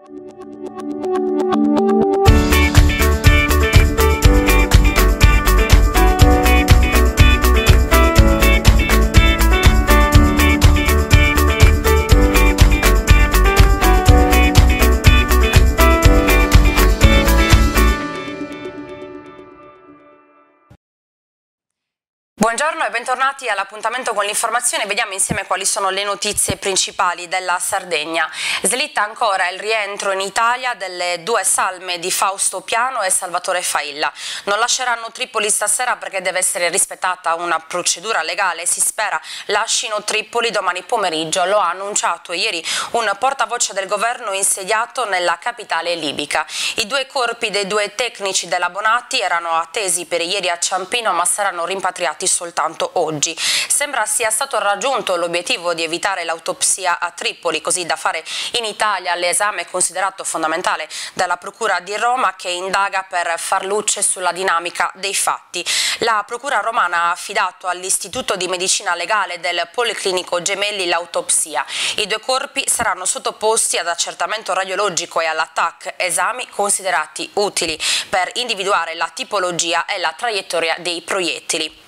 Buongiorno e bentornati all'appuntamento con l'informazione. Vediamo insieme quali sono le notizie principali della Sardegna. Slitta ancora il rientro in Italia delle due salme di Fausto Piano e Salvatore Failla. Non lasceranno Tripoli stasera perché deve essere rispettata una procedura legale. Si spera lascino Tripoli domani pomeriggio. Lo ha annunciato ieri un portavoce del governo insediato nella capitale libica. I due corpi dei due tecnici della Bonatti erano attesi per ieri a Ciampino, ma saranno rimpatriati soltanto oggi. Sembra sia stato raggiunto l'obiettivo di evitare l'autopsia a Tripoli, così da fare in Italia l'esame considerato fondamentale dalla Procura di Roma, che indaga per far luce sulla dinamica dei fatti. La Procura romana ha affidato all'Istituto di Medicina Legale del Policlinico Gemelli l'autopsia. I due corpi saranno sottoposti ad accertamento radiologico e all'ATAC, esami considerati utili per individuare la tipologia e la traiettoria dei proiettili.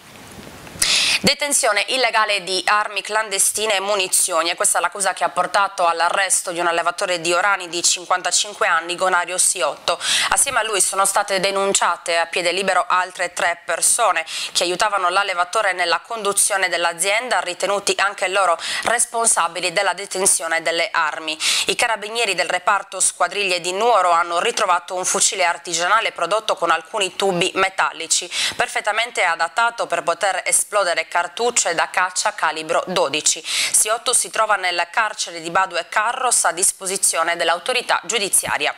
Detenzione illegale di armi clandestine e munizioni, e questa è l'accusa che ha portato all'arresto di un allevatore di Orani di 55 anni, Gonario Siotto. Assieme a lui sono state denunciate a piede libero altre 3 persone che aiutavano l'allevatore nella conduzione dell'azienda, ritenuti anche loro responsabili della detenzione delle armi. I carabinieri del reparto squadriglie di Nuoro hanno ritrovato un fucile artigianale prodotto con alcuni tubi metallici, perfettamente adattato per poter esplodere cartucce da caccia calibro 12. Siotto si trova nel carcere di Badu e Carros a disposizione dell'autorità giudiziaria.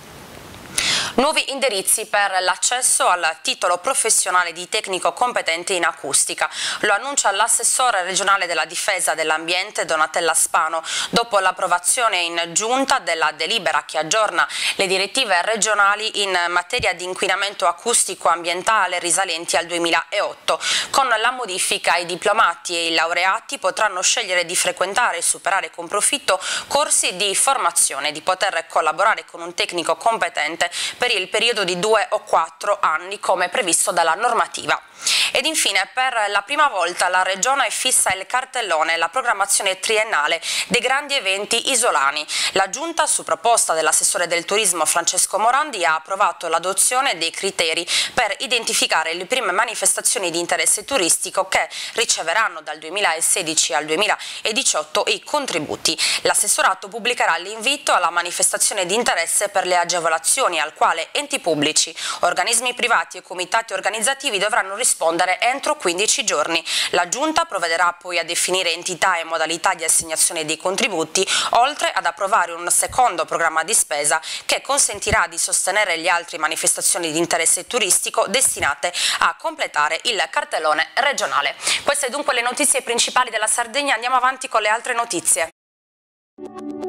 Nuovi indirizzi per l'accesso al titolo professionale di tecnico competente in acustica. Lo annuncia l'assessore regionale della difesa dell'ambiente Donatella Spano, dopo l'approvazione in giunta della delibera che aggiorna le direttive regionali in materia di inquinamento acustico ambientale risalenti al 2008. Con la modifica i diplomati e i laureati potranno scegliere di frequentare e superare con profitto corsi di formazione, di poter collaborare con un tecnico competente per il periodo di 2 o 4 anni come previsto dalla normativa. Ed infine, per la prima volta la Regione fissa il cartellone e la programmazione triennale dei grandi eventi isolani. La Giunta, su proposta dell'assessore del turismo Francesco Morandi, ha approvato l'adozione dei criteri per identificare le prime manifestazioni di interesse turistico che riceveranno dal 2016 al 2018 i contributi. L'assessorato pubblicherà l'invito alla manifestazione di interesse per le agevolazioni, al quale enti pubblici, organismi privati e comitati organizzativi dovranno rispondere entro 15 giorni. La Giunta provvederà poi a definire entità e modalità di assegnazione dei contributi, oltre ad approvare un secondo programma di spesa che consentirà di sostenere le altre manifestazioni di interesse turistico destinate a completare il cartellone regionale. Queste dunque le notizie principali della Sardegna. Andiamo avanti con le altre notizie.